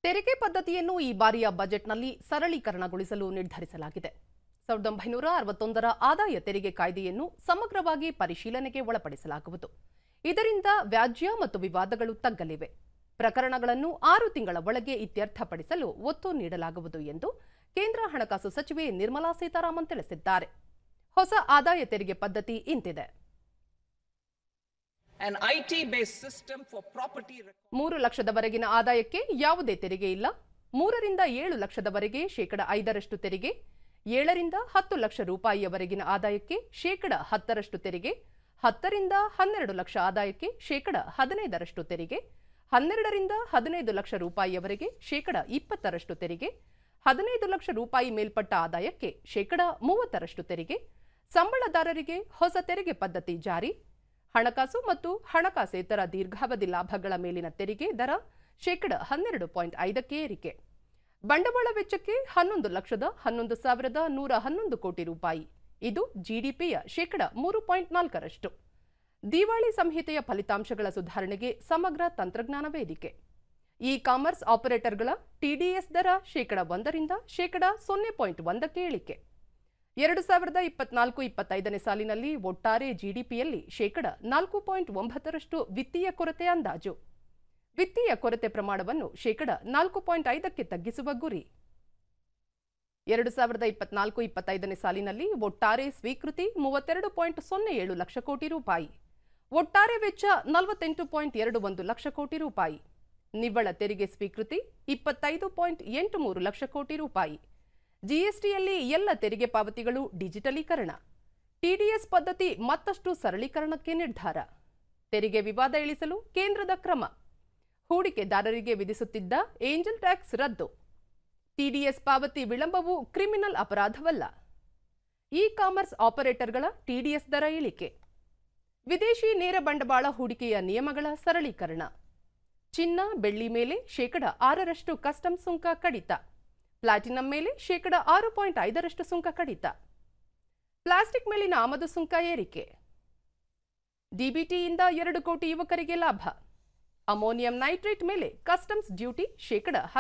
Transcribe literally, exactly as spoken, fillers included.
ತೆರಿಗೆ ಪದ್ಧತಿಯನ್ನು ಈ ಬಾರಿಯ ಬಜೆಟ್ನಲ್ಲಿ ಸರಳೀಕರಣಗೊಳಿಸಲು ನಿರ್ಧರಿಸಲಾಗಿದೆ. ಸಾವಿರದ ಒಂಬೈನೂರ ಅರವತ್ತೊಂದರ ಆದಾಯ ತೆರಿಗೆ ಕಾಯ್ದೆಯನ್ನು ಸಮಗ್ರವಾಗಿ ಪರಿಶೀಲನೆಗೆ ಒಳಪಡಿಸಲಾಗುವುದು. ಇದರಿಂದ ವ್ಯಾಜ್ಯ ಮತ್ತು ವಿವಾದಗಳು ತಗ್ಗಲಿವೆ. ಪ್ರಕರಣಗಳನ್ನು ಆರು ತಿಂಗಳ ಒಳಗೆ ಇತ್ಯರ್ಥಪಡಿಸಲು ಒತ್ತು ನೀಡಲಾಗುವುದು ಎಂದು ಕೇಂದ್ರ ಹಣಕಾಸು ಸಚಿವೆ ನಿರ್ಮಲಾ ಸೀತಾರಾಮನ್ ತಿಳಿಸಿದ್ದಾರೆ. ಹೊಸ ಆದಾಯ ತೆರಿಗೆ ಪದ್ಧತಿ ಇಂತಿದೆ. An I T-based system for property. ಮೂರು ಲಕ್ಷದವರೆಗಿನ ಆದಾಯಕ್ಕೆ ಯಾವುದೇ ತೆರಿಗೆ ಇಲ್ಲ. ಮೂರರಿಂದ ಏಳು ಲಕ್ಷದವರೆಗೆ ಶೇಕಡ ಐದರಷ್ಟು ತೆರಿಗೆ, ಏಳರಿಂದ ಹತ್ತು ಲಕ್ಷ ರೂಪಾಯಿಯವರೆಗಿನ ಆದಾಯಕ್ಕೆ ಶೇಕಡ ಹತ್ತರಷ್ಟು ತೆರಿಗೆ, ಹತ್ತರಿಂದ ಹನ್ನೆರಡು ಲಕ್ಷ ಆದಾಯಕ್ಕೆ ಶೇಕಡ ಹದಿನೈದರಷ್ಟು ತೆರಿಗೆ, ಹನ್ನೆರಡರಿಂದ ಹದಿನೈದು ಲಕ್ಷ ರೂಪಾಯಿಯವರೆಗೆ ಶೇಕಡ ಇಪ್ಪತ್ತರಷ್ಟು ತೆರಿಗೆ, ಹದಿನೈದು ಲಕ್ಷ ರೂಪಾಯಿ ಮೇಲ್ಪಟ್ಟ ಆದಾಯಕ್ಕೆ ಶೇಕಡ ಮೂವತ್ತರಷ್ಟು ತೆರಿಗೆ, ಸಂಬಳದಾರರಿಗೆ ಹೊಸ ತೆರಿಗೆ ಪದ್ಧತಿ ಜಾರಿ, ಹಣಕಾಸು ಮತ್ತು ಹಣಕಾಸೇತರ ದೀರ್ಘಾವಧಿ ಲಾಭಗಳ ಮೇಲಿನ ತೆರಿಗೆ ದರ ಶೇಕಡ ಹನ್ನೆರಡು ಪಾಯಿಂಟ್ ಐದಕ್ಕೆ ಏರಿಕೆ, ಬಂಡವಾಳ ವೆಚ್ಚಕ್ಕೆ ಹನ್ನೊಂದು ಲಕ್ಷದ ಹನ್ನೊಂದು ಸಾವಿರದ ನೂರ ಹನ್ನೊಂದು ಕೋಟಿ ರೂಪಾಯಿ, ಇದು ಜಿಡಿಪಿಯ ಶೇಕಡ ಮೂರು ಪಾಯಿಂಟ್ ನಾಲ್ಕರಷ್ಟು, ದಿವಾಳಿ ಸಂಹಿತೆಯ ಫಲಿತಾಂಶಗಳ ಸುಧಾರಣೆಗೆ ಸಮಗ್ರ ತಂತ್ರಜ್ಞಾನ ವೇದಿಕೆ, ಇ ಕಾಮರ್ಸ್ ಆಪರೇಟರ್ಗಳ ಟಿಡಿಎಸ್ ದರ ಶೇಕಡ ಒಂದರಿಂದ ಶೇಕಡ ಸೊನ್ನೆ ಪಾಯಿಂಟ್ ಒಂದಕ್ಕೆ ಇಳಿಕೆ. ಎರಡು ಸಾವಿರದ ಇಪ್ಪತ್ನಾಲ್ಕು ಇಪ್ಪತ್ತೈದನೇ ಸಾಲಿನಲ್ಲಿ ಒಟ್ಟಾರೆ ಜಿಡಿಪಿಯಲ್ಲಿ ಶೇಕಡ ನಾಲ್ಕು ಪಾಯಿಂಟ್ ಒಂಬತ್ತರಷ್ಟು ವಿತ್ತೀಯ ಕೊರತೆ ಅಂದಾಜು. ವಿತ್ತೀಯ ಕೊರತೆ ಪ್ರಮಾಣವನ್ನು ಶೇಕಡ ನಾಲ್ಕು ಪಾಯಿಂಟ್ ಐದಕ್ಕೆ ತಗ್ಗಿಸುವ ಗುರಿ. ಎರಡು ಸಾವಿರದ ಇಪ್ಪತ್ನಾಲ್ಕು ಇಪ್ಪತ್ತೈದನೇ ಸಾಲಿನಲ್ಲಿ ಒಟ್ಟಾರೆ ಸ್ವೀಕೃತಿ ಮೂವತ್ತೆರಡು ಪಾಯಿಂಟ್ ಸೊನ್ನೆ ಏಳು ಲಕ್ಷ ಕೋಟಿ ರೂಪಾಯಿ, ಒಟ್ಟಾರೆ ವೆಚ್ಚ ನಲವತ್ತೆಂಟು ಪಾಯಿಂಟ್ ಎರಡು ಒಂದು ಲಕ್ಷ ಕೋಟಿ ರೂಪಾಯಿ, ನಿವ್ವಳ ತೆರಿಗೆ ಸ್ವೀಕೃತಿ ಇಪ್ಪತ್ತೈದು ಪಾಯಿಂಟ್ ಎಂಟು ಮೂರು ಲಕ್ಷ ಕೋಟಿ ರೂಪಾಯಿ. ಜಿಎಸ್ಟಿಯಲ್ಲಿ ಎಲ್ಲ ತೆರಿಗೆ ಪಾವತಿಗಳು ಡಿಜಿಟಲೀಕರಣ, ಟಿಡಿಎಸ್ ಪದ್ಧತಿ ಮತ್ತಷ್ಟು ಸರಳೀಕರಣಕ್ಕೆ ನಿರ್ಧಾರ, ತೆರಿಗೆ ವಿವಾದ ಇಳಿಸಲು ಕೇಂದ್ರದ ಕ್ರಮ, ಹೂಡಿಕೆದಾರರಿಗೆ ವಿಧಿಸುತ್ತಿದ್ದ ಏಂಜಲ್ ಟ್ಯಾಕ್ಸ್ ರದ್ದು, ಟಿಡಿಎಸ್ ಪಾವತಿ ವಿಳಂಬವು ಕ್ರಿಮಿನಲ್ ಅಪರಾಧವಲ್ಲ, ಇ ಕಾಮರ್ಸ್ ಆಪರೇಟರ್ಗಳ ಟಿಡಿಎಸ್ ದರ ಇಳಿಕೆ, ವಿದೇಶಿ ನೇರ ಬಂಡವಾಳ ಹೂಡಿಕೆಯ ನಿಯಮಗಳ ಸರಳೀಕರಣ, ಚಿನ್ನ ಬೆಳ್ಳಿ ಮೇಲೆ ಶೇಕಡ ಆರರಷ್ಟು ಕಸ್ಟಮ್ಸ್ ಸುಂಕ ಕಡಿತ, ಪ್ಲಾಟಿನಂ ಮೇಲೆ ಶೇಕಡ ಆರು ಪಾಯಿಂಟ್ ಐದರಷ್ಟು ಸುಂಕ ಕಡಿತ, ಪ್ಲಾಸ್ಟಿಕ್ ಮೇಲಿನ ಆಮದು ಸುಂಕ ಏರಿಕೆ, ಡಿಬಿಟಿಯಿಂದ ಎರಡು ಕೋಟಿ ಯುವಕರಿಗೆ ಲಾಭ, ಅಮೋನಿಯಂ ನೈಟ್ರೇಟ್ ಮೇಲೆ ಕಸ್ಟಮ್ಸ್ ಡ್ಯೂಟಿ ಶೇಕಡ